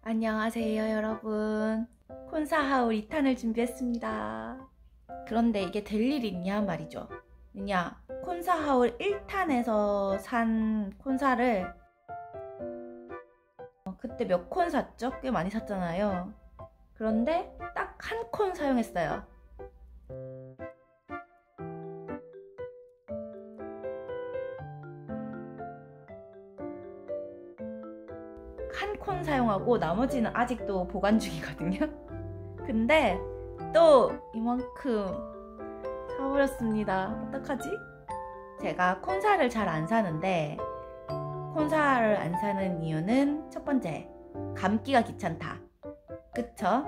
안녕하세요 여러분. 콘사하울 2탄을 준비했습니다. 그런데 이게 될 일이 있냐 말이죠. 왜냐, 콘사하울 1탄에서 산 콘사를 그때 몇 콘 샀죠? 꽤 많이 샀잖아요. 그런데 딱 한 콘 사용했어요. 한 콘 사용하고 나머지는 아직도 보관 중이거든요. 근데 또 이만큼 사버렸습니다. 어떡하지? 제가 콘사를 잘 안 사는데, 콘사를 안 사는 이유는 첫 번째, 감기가 귀찮다. 그쵸?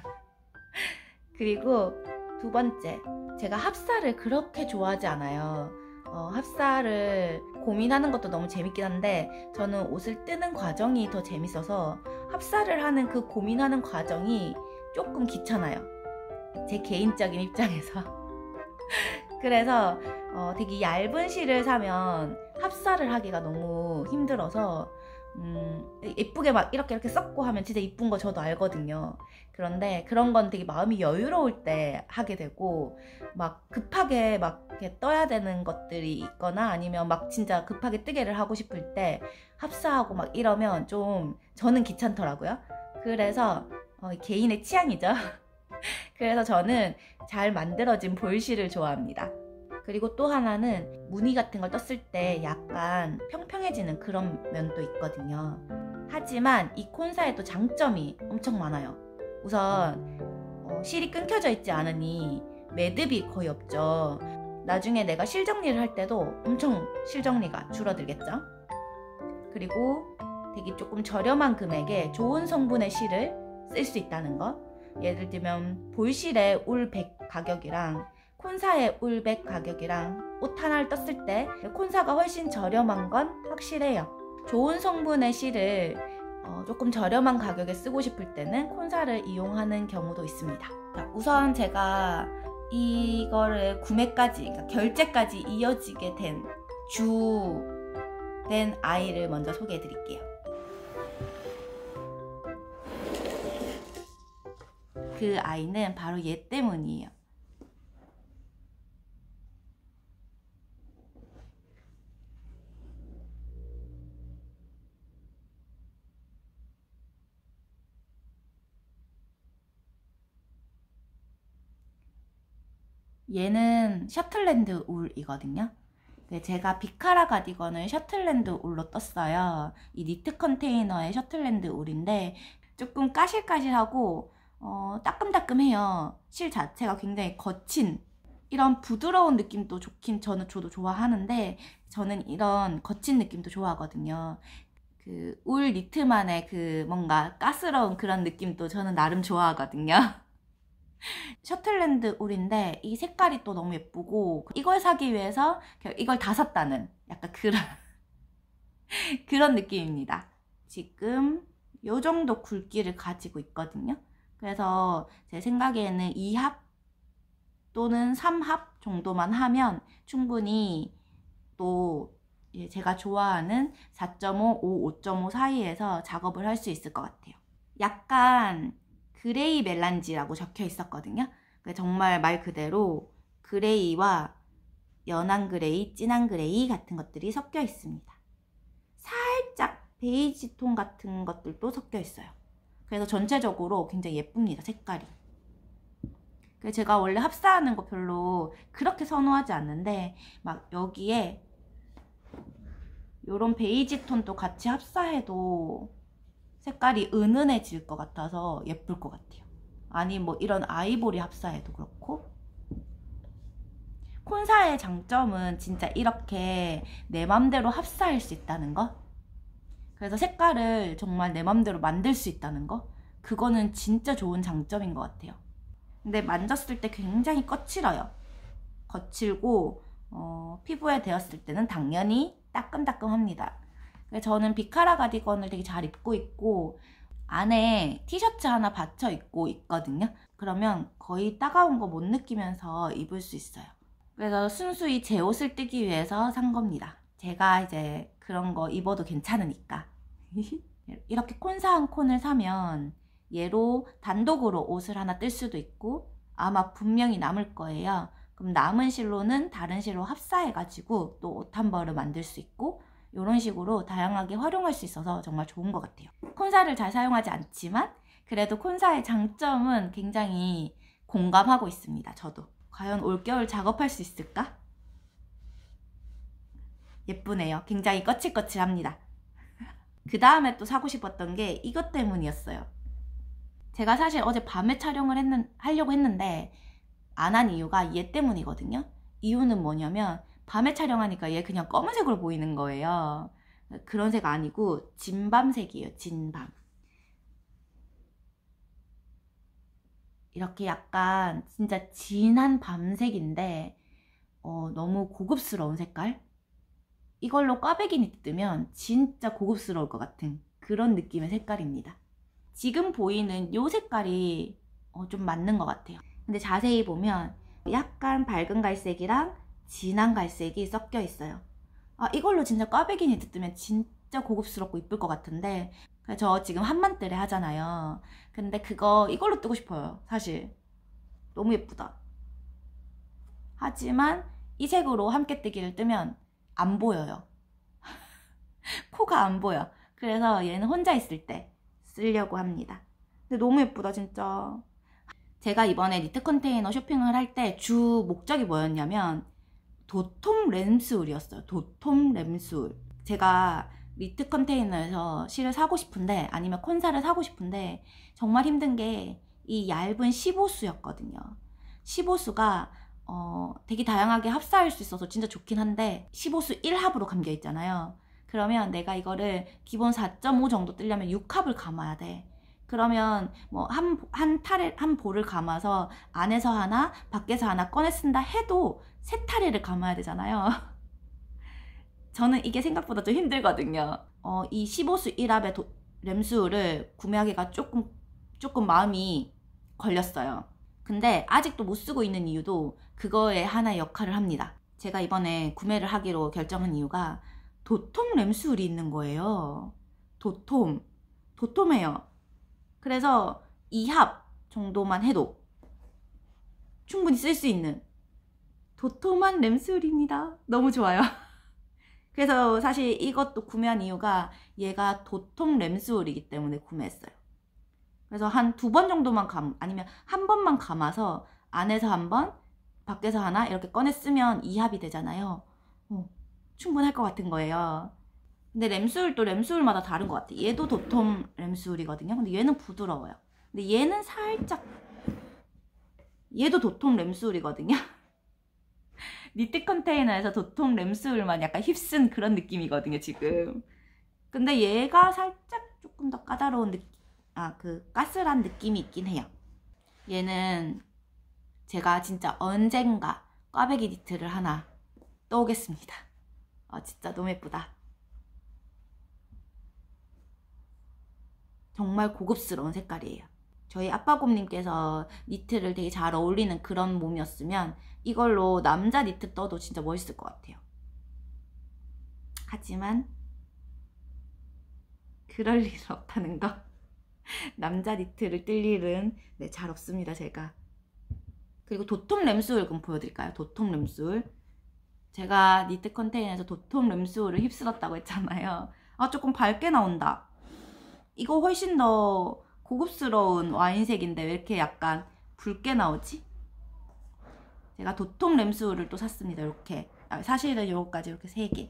그리고 두 번째, 제가 합사를 그렇게 좋아하지 않아요. 합사를 고민하는 것도 너무 재밌긴 한데 저는 옷을 뜨는 과정이 더 재밌어서 합사를 하는 그 고민하는 과정이 조금 귀찮아요. 제 개인적인 입장에서. 그래서 되게 얇은 실을 사면 합사를 하기가 너무 힘들어서 예쁘게 막 이렇게 섞고 하면 진짜 이쁜 거 저도 알거든요. 그런데 그런 건 되게 마음이 여유로울 때 하게 되고, 막 급하게 막 이렇게 떠야 되는 것들이 있거나 아니면 막 진짜 급하게 뜨개를 하고 싶을 때 합사하고 막 이러면 좀 저는 귀찮더라고요. 그래서 개인의 취향이죠. 그래서 저는 잘 만들어진 볼실을 좋아합니다. 그리고 또 하나는 무늬 같은 걸 떴을 때 약간 평평해지는 그런 면도 있거든요. 하지만 이 콘사에도 장점이 엄청 많아요. 우선 실이 끊겨져 있지 않으니 매듭이 거의 없죠. 나중에 내가 실 정리를 할 때도 엄청 실 정리가 줄어들겠죠. 그리고 되게 조금 저렴한 금액에 좋은 성분의 실을 쓸 수 있다는 거. 예를 들면 볼실의 울 100 가격이랑 콘사의 울 100 가격이랑 옷 하나를 떴을 때 콘사가 훨씬 저렴한 건 확실해요. 좋은 성분의 실을 조금 저렴한 가격에 쓰고 싶을 때는 콘사를 이용하는 경우도 있습니다. 자, 우선 제가 이거를 구매까지, 그러니까 결제까지 이어지게 된 아이를 먼저 소개해 드릴게요. 그 아이는 바로 얘 때문이에요. 얘는 셔틀랜드 울이거든요. 제가 비카라 가디건을 셔틀랜드 울로 떴어요. 이 니트 컨테이너의 셔틀랜드 울인데 조금 까실까실하고 따끔따끔해요. 실 자체가 굉장히 거친, 이런 부드러운 느낌도 저도 좋아하는데 저는 이런 거친 느낌도 좋아하거든요. 그 울 니트만의 그 뭔가 가스러운 그런 느낌도 저는 나름 좋아하거든요. 셔틀랜드 울인데 이 색깔이 또 너무 예쁘고, 이걸 사기 위해서 이걸 다 샀다는 약간 그런 느낌입니다. 지금 요 정도 굵기를 가지고 있거든요. 그래서 제 생각에는 2합 또는 3합 정도만 하면 충분히 또 제가 좋아하는 4.5, 5, 5.5 사이에서 작업을 할 수 있을 것 같아요. 약간 그레이 멜란지라고 적혀 있었거든요. 정말 말 그대로 그레이와 연한 그레이, 진한 그레이 같은 것들이 섞여 있습니다. 살짝 베이지 톤 같은 것들도 섞여 있어요. 그래서 전체적으로 굉장히 예쁩니다, 색깔이. 제가 원래 합사하는 거 별로 그렇게 선호하지 않는데 막 여기에 요런 베이지 톤도 같이 합사해도 색깔이 은은해질 것 같아서 예쁠 것 같아요. 아니 뭐 이런 아이보리 합사해도 그렇고. 콘사의 장점은 진짜 이렇게 내 맘대로 합사할 수 있다는 거. 그래서 색깔을 정말 내 맘대로 만들 수 있다는 거. 그거는 진짜 좋은 장점인 것 같아요. 근데 만졌을 때 굉장히 거칠어요. 거칠고 피부에 대었을 때는 당연히 따끔따끔합니다. 저는 비카라 가디건을 되게 잘 입고 있고 안에 티셔츠 하나 받쳐 입고 있거든요. 그러면 거의 따가운 거 못 느끼면서 입을 수 있어요. 그래서 순수히 제 옷을 뜨기 위해서 산 겁니다. 제가 이제 그런 거 입어도 괜찮으니까. 이렇게 콘사한 콘을 사면 얘로 단독으로 옷을 하나 뜰 수도 있고 아마 분명히 남을 거예요. 그럼 남은 실로는 다른 실로 합사해가지고 또 옷 한 벌을 만들 수 있고 이런 식으로 다양하게 활용할 수 있어서 정말 좋은 것 같아요. 콘사를 잘 사용하지 않지만 그래도 콘사의 장점은 굉장히 공감하고 있습니다. 저도. 과연 올겨울 작업할 수 있을까? 예쁘네요. 굉장히 거칠거칠합니다. 그 다음에 또 사고 싶었던 게 이것 때문이었어요. 제가 사실 어제 밤에 촬영을 하려고 했는데 안 한 이유가 얘 때문이거든요. 이유는 뭐냐면 밤에 촬영하니까 얘 그냥 검은색으로 보이는 거예요. 그런 색 아니고 진밤색이에요. 진밤. 이렇게 약간 진짜 진한 밤색인데 너무 고급스러운 색깔? 이걸로 꽈배기 니트 뜨면 진짜 고급스러울 것 같은 그런 느낌의 색깔입니다. 지금 보이는 이 색깔이 좀 맞는 것 같아요. 근데 자세히 보면 약간 밝은 갈색이랑 진한 갈색이 섞여 있어요. 이걸로 진짜 꽈배기 니트 뜨면 진짜 고급스럽고 이쁠 것 같은데 저 지금 한만뜰에 하잖아요. 근데 이걸로 뜨고 싶어요. 사실 너무 예쁘다. 하지만 이 색으로 함께 뜨기를 뜨면 안 보여요. 코가 안 보여. 그래서 얘는 혼자 있을 때 쓰려고 합니다. 근데 너무 예쁘다 진짜. 제가 이번에 니트 컨테이너 쇼핑을 할 때 주 목적이 뭐였냐면 도톰 램스울이었어요. 도톰 램스울. 제가 니트 컨테이너에서 실을 사고 싶은데 아니면 콘사를 사고 싶은데 정말 힘든 게 이 얇은 15수였거든요. 15수가 되게 다양하게 합사할 수 있어서 진짜 좋긴 한데 15수 1합으로 감겨 있잖아요. 그러면 내가 이거를 기본 4.5 정도 뜨려면 6합을 감아야 돼. 그러면 뭐 한 볼을 감아서 안에서 하나 밖에서 하나 꺼내 쓴다 해도 세 타래를 감아야 되잖아요. 저는 이게 생각보다 좀 힘들거든요. 이 15수 1합의 램수를 구매하기가 조금 마음이 걸렸어요. 근데 아직도 못 쓰고 있는 이유도 그거에 하나의 역할을 합니다. 제가 이번에 구매를 하기로 결정한 이유가 도톰 램수울이 있는 거예요. 도톰해요. 그래서 2합 정도만 해도 충분히 쓸 수 있는 도톰한 램수울입니다. 너무 좋아요. 그래서 사실 이것도 구매한 이유가 얘가 도톰 램수울이기 때문에 구매했어요. 그래서 한 2번 정도만 아니면 한 번만 감아서 안에서 한 번, 밖에서 하나 이렇게 꺼내 쓰면 2합이 되잖아요. 충분할 것 같은 거예요. 근데 램수울도 램수울마다 다른 것 같아요. 얘도 도톰 램수울이거든요. 근데 얘는 부드러워요. 근데 얘는 살짝 얘도 도톰 램수울이거든요. 니트 컨테이너에서 도톰 램수울만 약간 휩쓴 그런 느낌이거든요 지금. 근데 얘가 살짝 조금 더 까다로운 느낌, 까슬한 느낌이 있긴 해요. 얘는 제가 진짜 언젠가 꽈배기 니트를 하나 떠오겠습니다. 진짜 너무 예쁘다. 정말 고급스러운 색깔이에요. 저희 아빠곰님께서 니트를 되게 잘 어울리는 그런 몸이었으면 이걸로 남자 니트 떠도 진짜 멋있을 것 같아요. 하지만 그럴 일은 없다는 거. 남자 니트를 뜰 일은 잘 없습니다 제가. 그리고 도톰 램수울 그럼 보여드릴까요? 도톰 램수울. 제가 니트 컨테이너에서 도톰 램수울을 휩쓸었다고 했잖아요. 조금 밝게 나온다. 이거 훨씬 더 고급스러운 와인색인데 왜 이렇게 약간 붉게 나오지? 제가 도톰 램수울을 또 샀습니다. 이렇게. 사실은 요거까지 이렇게 3개.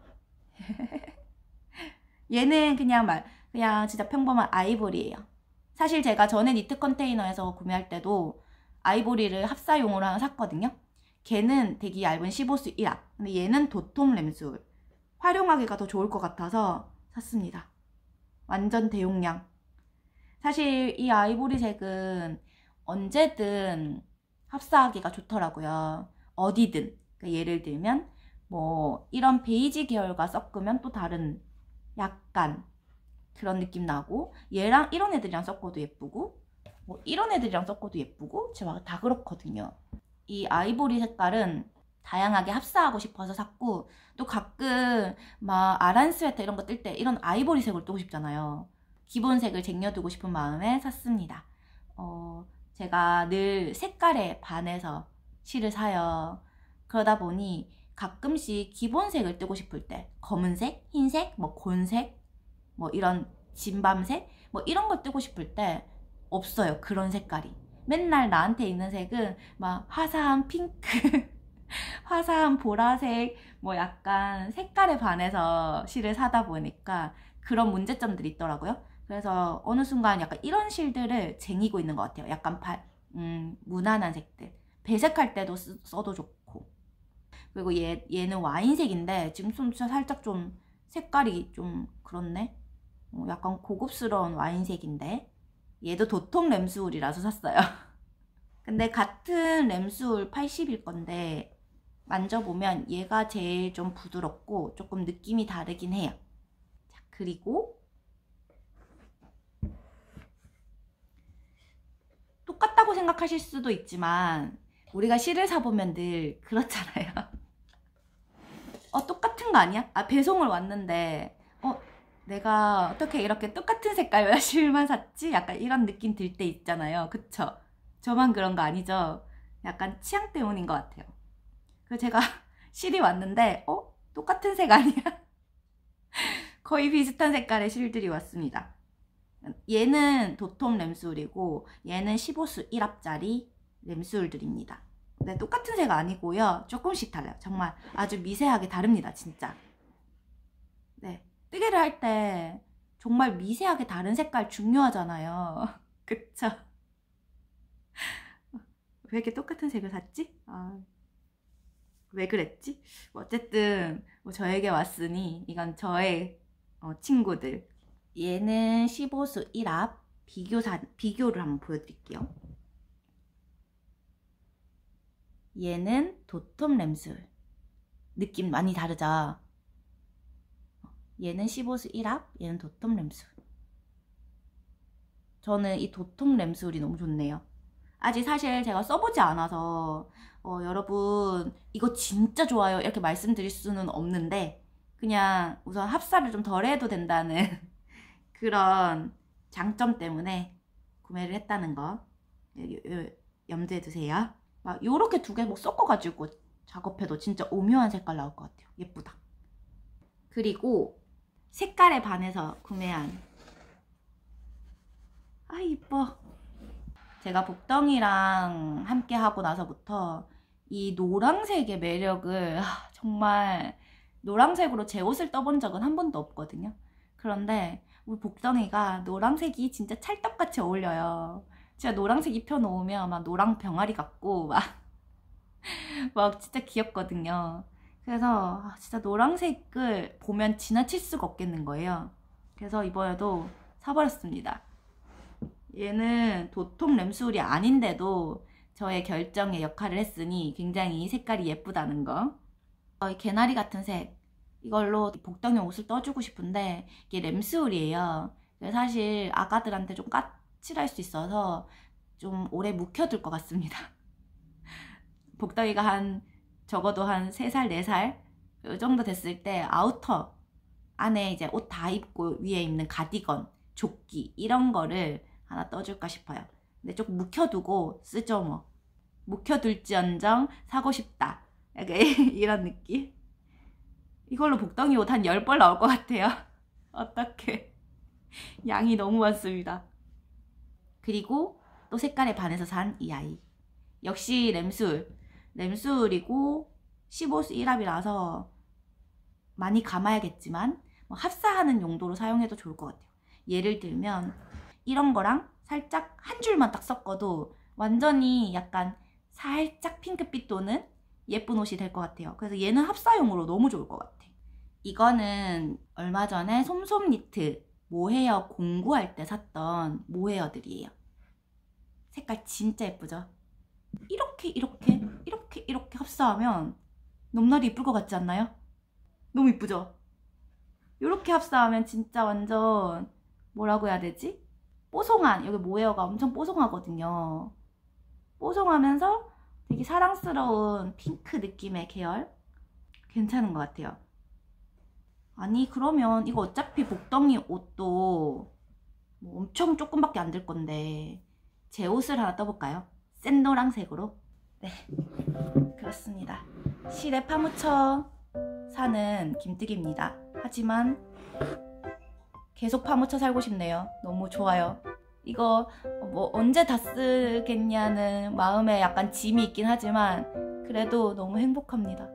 얘는 그냥 진짜 평범한 아이보리예요. 사실 제가 전에 니트 컨테이너에서 구매할 때도 아이보리를 합사용으로 하나 샀거든요. 걔는 되게 얇은 15수 1합. 근데 얘는 도톰 램수울. 활용하기가 더 좋을 것 같아서 샀습니다. 완전 대용량. 사실 이 아이보리 색은 언제든 합사하기가 좋더라고요. 어디든. 그러니까 예를 들면 뭐 이런 베이지 계열과 섞으면 또 다른 약간 그런 느낌 나고, 얘랑 이런 애들이랑 섞어도 예쁘고 뭐 이런 애들이랑 섞어도 예쁘고 제가 다 그렇거든요. 이 아이보리 색깔은 다양하게 합사하고 싶어서 샀고, 또 가끔 막 아란 스웨터 이런 거 뜰 때 이런 아이보리색을 뜨고 싶잖아요. 기본색을 쟁여두고 싶은 마음에 샀습니다. 제가 늘 색깔에 반해서 실을 사요. 그러다 보니 가끔씩 기본색을 뜨고 싶을 때 검은색, 흰색, 뭐 곤색, 뭐 이런 진밤색 뭐 이런 거 뜨고 싶을 때 없어요. 그런 색깔이. 맨날 나한테 있는 색은 막 화사한 핑크 화사한 보라색 뭐 약간 색깔에 반해서 실을 사다 보니까 그런 문제점들이 있더라고요. 그래서 어느 순간 약간 이런 실들을 쟁이고 있는 것 같아요. 약간 무난한 색들. 배색할 때도 써도 좋고. 그리고 얘는 와인색인데 지금 좀 살짝 좀 색깔이 좀 그렇네. 약간 고급스러운 와인색인데 얘도 도톰 램수울이라서 샀어요. 근데 같은 램수울 80일 건데 만져보면 얘가 제일 좀 부드럽고 조금 느낌이 다르긴 해요. 자, 그리고 똑같다고 생각하실 수도 있지만 우리가 실을 사보면 늘 그렇잖아요. 똑같은 거 아니야? 배송을 왔는데 내가 어떻게 이렇게 똑같은 색깔 실만 샀지? 약간 이런 느낌 들 때 있잖아요. 그쵸? 저만 그런 거 아니죠? 약간 취향 때문인 것 같아요. 그래서 제가 실이 왔는데 똑같은 색 아니야? 거의 비슷한 색깔의 실들이 왔습니다. 얘는 도톰 램수울이고 얘는 15수 1합짜리 램수울들입니다. 근데 똑같은 색 아니고요. 조금씩 달라요. 정말 아주 미세하게 다릅니다. 진짜. 네, 뜨개를 할 때 정말 미세하게 다른 색깔 중요하잖아요. 그쵸? 왜 이렇게 똑같은 색을 샀지? 왜 그랬지? 어쨌든 저에게 왔으니 이건 저의 친구들. 얘는 15수 1합 비교를 한번 보여드릴게요. 얘는 도톰 램수울. 느낌 많이 다르죠? 얘는 15수 1합, 얘는 도톰 램수울. 저는 이 도톰 램수울이 너무 좋네요. 아직 사실 제가 써보지 않아서 여러분 이거 진짜 좋아요 이렇게 말씀드릴 수는 없는데 그냥 우선 합사를 좀 덜 해도 된다는 그런 장점 때문에 구매를 했다는 거 염두에 두세요. 막 요렇게 두 개 뭐 섞어가지고 작업해도 진짜 오묘한 색깔 나올 것 같아요. 예쁘다. 그리고 색깔에 반해서 구매한 이뻐. 제가 복덩이랑 함께 하고 나서부터 이 노란색의 매력을 정말 노란색으로 제 옷을 떠본 적은 한 번도 없거든요. 그런데 우리 복덩이가 노란색이 진짜 찰떡같이 어울려요. 제가 노란색 입혀놓으면 막 노랑 병아리 같고 막 진짜 귀엽거든요. 그래서 진짜 노란색을 보면 지나칠 수가 없겠는 거예요. 그래서 이번에도 사버렸습니다. 얘는 도톰 램수울이 아닌데도 저의 결정에 역할을 했으니 굉장히 색깔이 예쁘다는 거. 이 개나리 같은 색 이걸로 복덩이 옷을 떠주고 싶은데 이게 램수울이에요. 사실 아가들한테 좀 까칠할 수 있어서 좀 오래 묵혀둘 것 같습니다. 복덩이가 적어도 한 3살, 4살 이 정도 됐을 때 아우터 안에 이제 옷 다 입고 위에 입는 가디건, 조끼 이런 거를 하나 떠줄까 싶어요. 근데 조금 묵혀두고 쓰죠 뭐. 묵혀둘지언정 사고 싶다. 약간 이런 느낌. 이걸로 복덩이 옷 한 10벌 나올 것 같아요. 어떡해. 양이 너무 많습니다. 그리고 또 색깔에 반해서 산 이 아이. 역시 램수울이고 15수 1합이라서 많이 감아야겠지만 합사하는 용도로 사용해도 좋을 것 같아요. 예를 들면 이런 거랑 살짝 한 줄만 딱 섞어도 완전히 약간 살짝 핑크빛 도는 예쁜 옷이 될 것 같아요. 그래서 얘는 합사용으로 너무 좋을 것 같아. 이거는 얼마 전에 솜솜 니트 모헤어 공구할 때 샀던 모헤어들이에요. 색깔 진짜 예쁘죠? 이렇게 합사하면 넘나리 이쁠 것 같지 않나요? 너무 이쁘죠? 이렇게 합사하면 진짜 완전 뭐라고 해야 되지? 뽀송한, 여기 모헤어가 엄청 뽀송하거든요. 뽀송하면서 되게 사랑스러운 핑크 느낌의 계열 괜찮은 것 같아요. 아니 그러면 이거 어차피 복덩이 옷도 뭐 엄청 조금밖에 안 들 건데 제 옷을 하나 떠볼까요? 센 노란색으로. 네, 그렇습니다. 실에 파묻혀 사는 김뜨기입니다. 하지만 계속 파묻혀 살고 싶네요. 너무 좋아요. 이거 뭐 언제 다 쓰겠냐는 마음에 약간 짐이 있긴 하지만 그래도 너무 행복합니다.